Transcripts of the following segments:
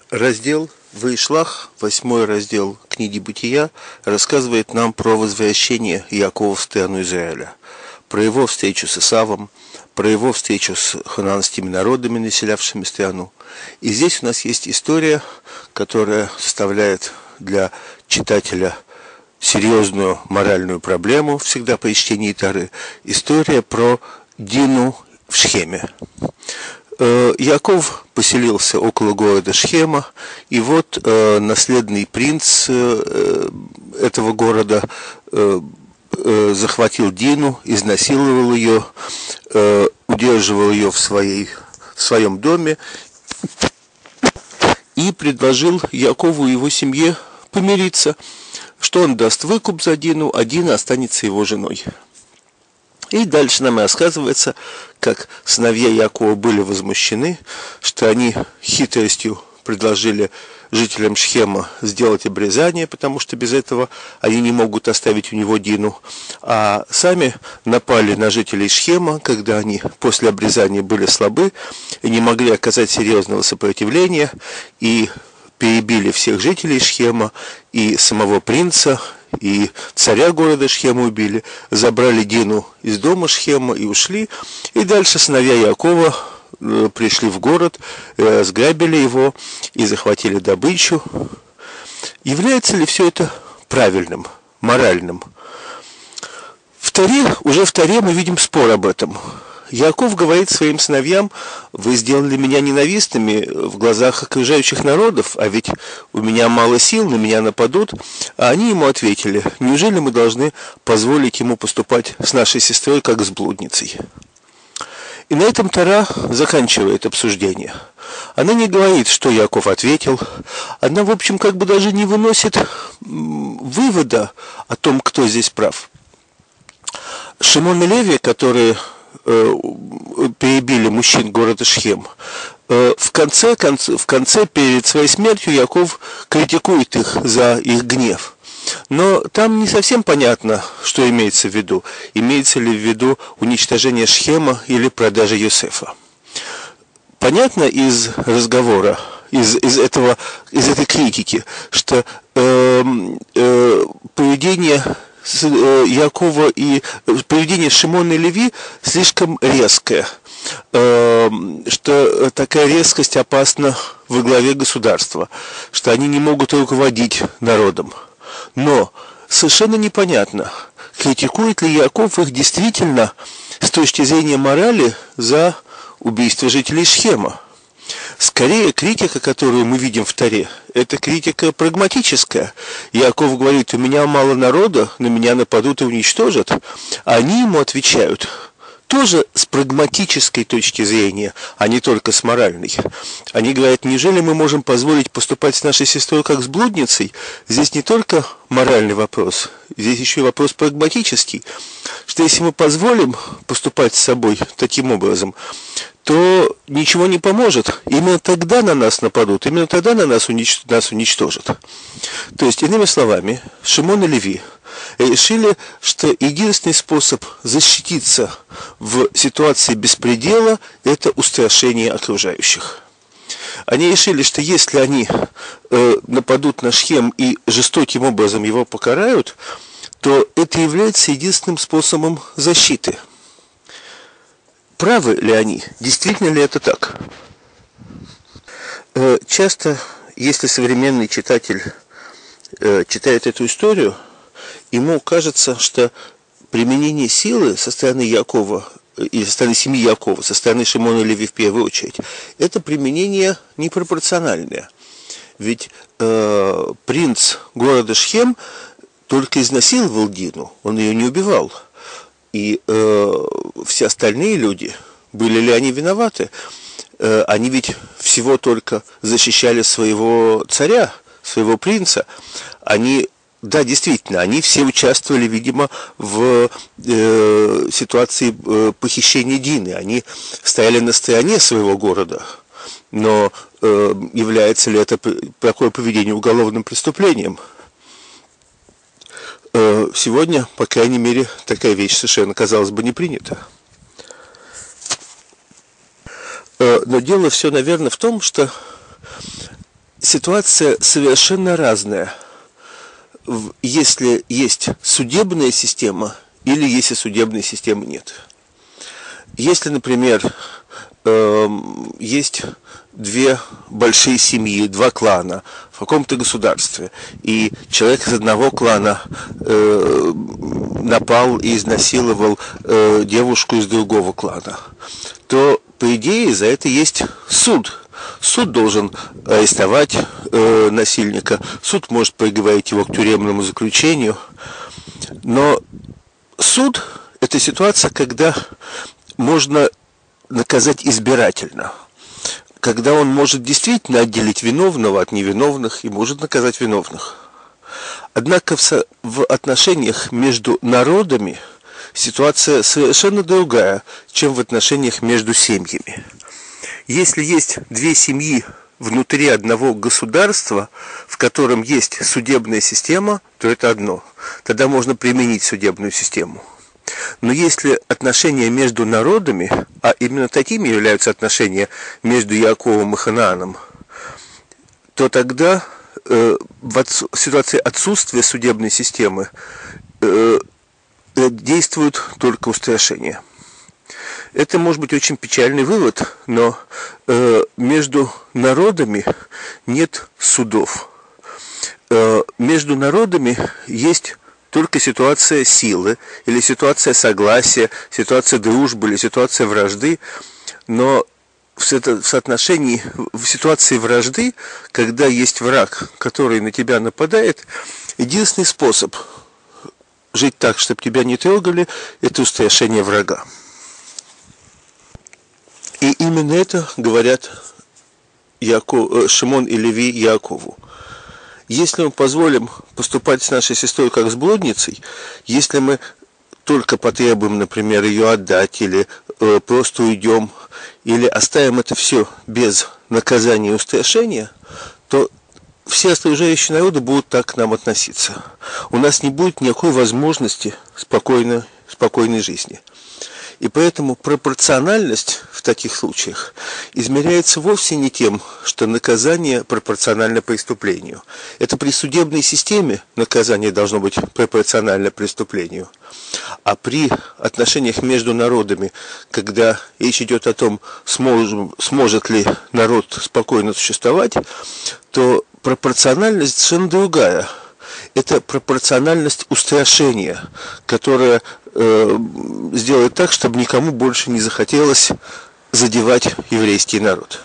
Раздел Ваишлах, 8 раздел книги Бытия, рассказывает нам про возвращение Иакова в страну Израиля, про его встречу с Исавом, про его встречу с ханаанскими народами, населявшими страну. И здесь у нас есть история, которая составляет для читателя серьезную моральную проблему всегда при чтении Торы. История про Дину в Шхеме. Иаков поселился около города Шхема, и вот наследный принц этого города захватил Дину, изнасиловал ее, удерживал ее в своем доме и предложил Иакову и его семье помириться, что он даст выкуп за Дину, а Дина останется его женой. И дальше нам и рассказывается, как сыновья Иакова были возмущены, что они хитростью предложили жителям Шхема сделать обрезание, потому что без этого они не могут оставить у него Дину, а сами напали на жителей Шхема, когда они после обрезания были слабы и не могли оказать серьезного сопротивления, и перебили всех жителей Шхема, и самого принца, и царя города Шхема убили, забрали Дину из дома Шхема и ушли. И дальше сыновья Иакова пришли в город, разграбили его и захватили добычу. Является ли все это правильным, моральным? Уже в Торе мы видим спор об этом. Иаков говорит своим сыновьям: вы сделали меня ненавистными в глазах окружающих народов, а ведь у меня мало сил, на меня нападут. А они ему ответили: неужели мы должны позволить ему поступать с нашей сестрой как с блудницей? И на этом Тора заканчивает обсуждение. Она не говорит, что Иаков ответил. Она, в общем, как бы даже не выносит вывода о том, кто здесь прав. Шимон и Леви, которые перебили мужчин города Шхем, в конце, перед своей смертью, Иаков критикует их за их гнев. Но там не совсем понятно, что имеется в виду. Имеется ли в виду уничтожение Шхема или продажа Йосефа. Понятно из разговора, из этой критики, что поведение Иакова и поведение Шимона и Леви слишком резкое, что такая резкость опасна во главе государства, что они не могут руководить народом. Но совершенно непонятно, критикует ли Иаков их действительно с точки зрения морали за убийство жителей Шхема. Скорее, критика, которую мы видим в Торе, это критика прагматическая. Иаков говорит: у меня мало народа, на меня нападут и уничтожат. А они ему отвечают тоже с прагматической точки зрения, а не только с моральной. Они говорят: неужели мы можем позволить поступать с нашей сестрой как с блудницей? Здесь не только моральный вопрос, здесь еще и вопрос прагматический, что если мы позволим поступать с собой таким образом, то ничего не поможет. Именно тогда на нас нападут, именно тогда нас уничтожат. То есть, иными словами, Шимон и Леви решили, что единственный способ защититься в ситуации беспредела – это устрашение окружающих. Они решили, что если они нападут на Шхем и жестоким образом его покарают, то это является единственным способом защиты. Правы ли они? Действительно ли это так? Часто, если современный читатель читает эту историю, ему кажется, что применение силы со стороны Иакова или со стороны семьи Иакова, со стороны Шимона и Леви в первую очередь, это применение непропорциональное. Ведь принц города Шхем только изнасиловал Дину, он ее не убивал. И все остальные люди, были ли они виноваты? Они ведь всего только защищали своего царя, своего принца. Да, действительно, они все участвовали, видимо, в ситуации похищения Дины. Они стояли на стороне своего города. Но является ли это такое поведение уголовным преступлением? Сегодня, по крайней мере, такая вещь совершенно, казалось бы, не принята. Но дело все, наверное, в том, что ситуация совершенно разная, если есть судебная система или если судебной системы нет. Если, например, есть две большие семьи, два клана в каком-то государстве, и человек из одного клана напал и изнасиловал девушку из другого клана, то, по идее, за это есть суд. Суд должен арестовать насильника, суд может приговорить его к тюремному заключению, но суд – это ситуация, когда можно наказать избирательно, когда он может действительно отделить виновного от невиновных и может наказать виновных. Однако в отношениях между народами ситуация совершенно другая, чем в отношениях между семьями. Если есть две семьи внутри одного государства, в котором есть судебная система, то это одно. Тогда можно применить судебную систему. Но если отношения между народами, а именно такими являются отношения между Яаковом и Ханааном, то тогда в ситуации отсутствия судебной системы действует только устрашение. Это может быть очень печальный вывод, но между народами нет судов. Между народами есть только ситуация силы, или ситуация согласия, ситуация дружбы, или ситуация вражды, но в соотношении, в ситуации вражды, когда есть враг, который на тебя нападает, единственный способ жить так, чтобы тебя не трогали, это устрашение врага. И именно это говорят Шимон и Леви Яакову. Если мы позволим поступать с нашей сестрой как с блудницей, если мы только потребуем, например, ее отдать, или просто уйдем, или оставим это все без наказания и устрашения, то все окружающие народы будут так к нам относиться. У нас не будет никакой возможности спокойной жизни. И поэтому пропорциональность в таких случаях измеряется вовсе не тем, что наказание пропорционально преступлению. Это при судебной системе наказание должно быть пропорционально преступлению. А при отношениях между народами, когда речь идет о том, сможет ли народ спокойно существовать, то пропорциональность совершенно другая. Это пропорциональность устрашения, которая сделает так, чтобы никому больше не захотелось задевать еврейский народ.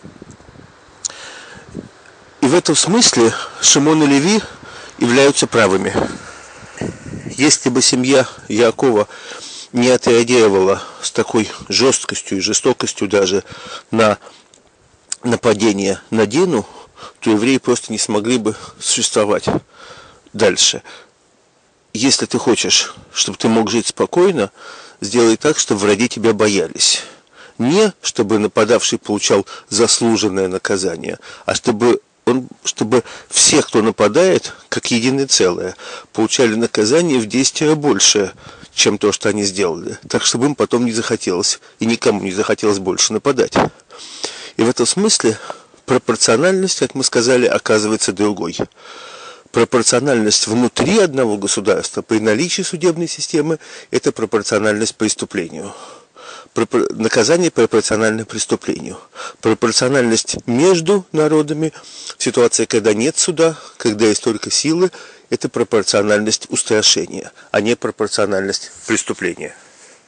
И в этом смысле Шимон и Леви являются правыми. Если бы семья Яакова не отреагировала с такой жесткостью и жестокостью даже на нападение на Дину, то евреи просто не смогли бы существовать дальше. Если ты хочешь, чтобы ты мог жить спокойно, сделай так, чтобы враги тебя боялись. Не чтобы нападавший получал заслуженное наказание, а чтобы все, кто нападает, как единое целое, получали наказание в 10 раз больше, чем то, что они сделали. Так, чтобы им потом не захотелось, и никому не захотелось больше нападать. И в этом смысле пропорциональность, как мы сказали, оказывается другой. Пропорциональность внутри одного государства при наличии судебной системы – это пропорциональность преступлению. Наказание пропорционально преступлению. Пропорциональность между народами, ситуация, когда нет суда, когда есть только силы, это пропорциональность устрашения, а не пропорциональность преступления.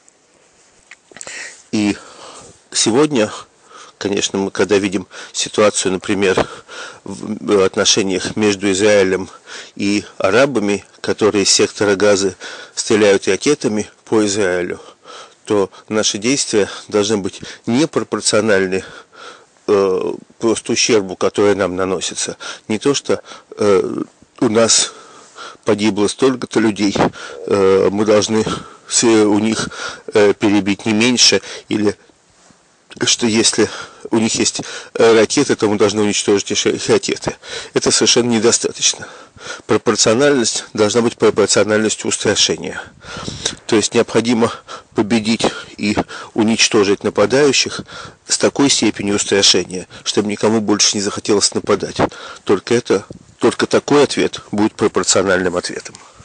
И сегодня, конечно, мы когда видим ситуацию, например, в отношениях между Израилем и арабами, которые из сектора Газы стреляют ракетами по Израилю, то наши действия должны быть непропорциональны просто ущербу, который нам наносится. Не то, что у нас погибло столько-то людей, мы должны у них перебить не меньше, или что если у них есть ракеты, то мы должны уничтожить их ракеты. Это совершенно недостаточно. Пропорциональность должна быть пропорциональностью устрашения. То есть необходимо победить и уничтожить нападающих с такой степенью устрашения, чтобы никому больше не захотелось нападать. Только такой ответ будет пропорциональным ответом.